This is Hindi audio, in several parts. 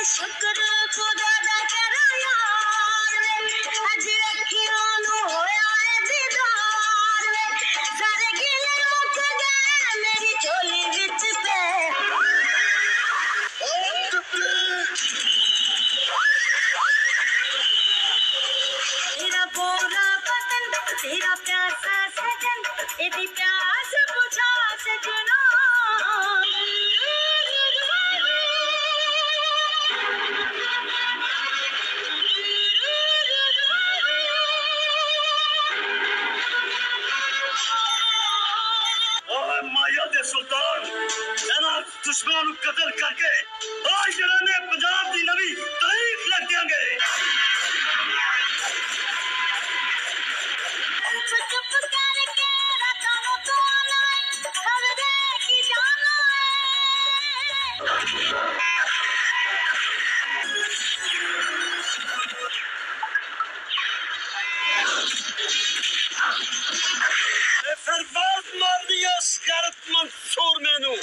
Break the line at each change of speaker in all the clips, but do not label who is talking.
शुक्र खुदा दा तेरा यार अज रखियां नू होया है दीदार सारे गिले मुक गए मेरी झोली विच पे तेरा पूरा बदन तेरा प्यासा सजन एदी प्यास बुझा सजना माया दे सुल्तान दुश्मन कतल करके आज जनाने पंजाब की नवी तारीफ लग देंगे चुप करके रातों को आना है खबरे की जाना है फिर बात मार दिया गैरत मंसूर मैनू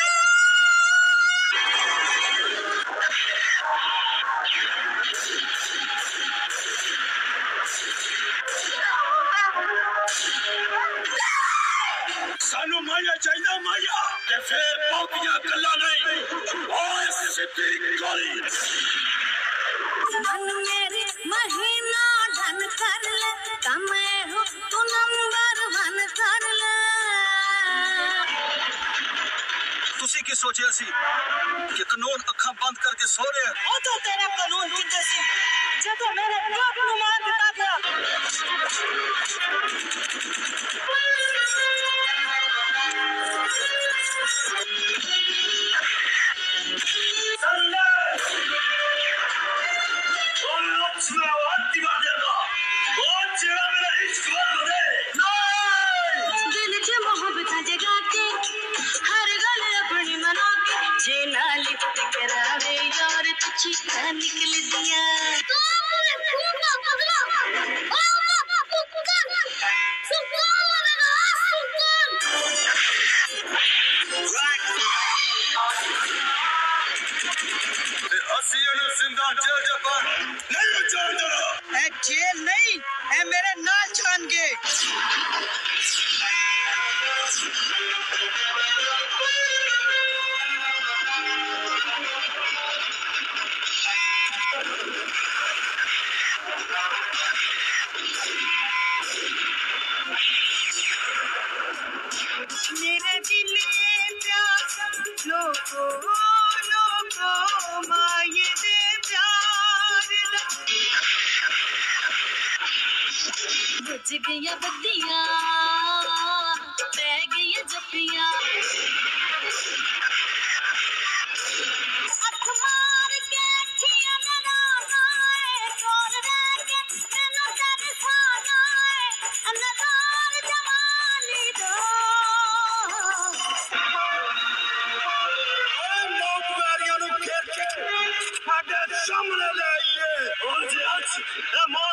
सानू माया चाहिए माया ते फिर बहुतियां गल्लां नहीं ओए सिद्धी गोली मन मेरे महीना धन कर ले कम हो तू नंबर 1 कर ले तुसी की सोचिया सी कि कानून अखा बंद करके सो रहे हैं ओ तो तेरा कानून जिंदे सी जदों मेरे बाप नु मार दिता गया दिल च मोहब्बत जगा के हर गल अपनी मना के जे ना लिफ्ट करावे यार तू चीखा निकल दिया जेल नहीं है मेरे नाल जान के मेरे दिल प्यास लोगो लोगो माये दे प्यार बुझ गया बत्तियां पै गई जफ्फियां अख मार के अखियां लड़ाना है कोल रह के मैनू तरसाना है अनदार जवानी दो लोग वारियां नु घेर के साडे सामने ले आइए और जे अच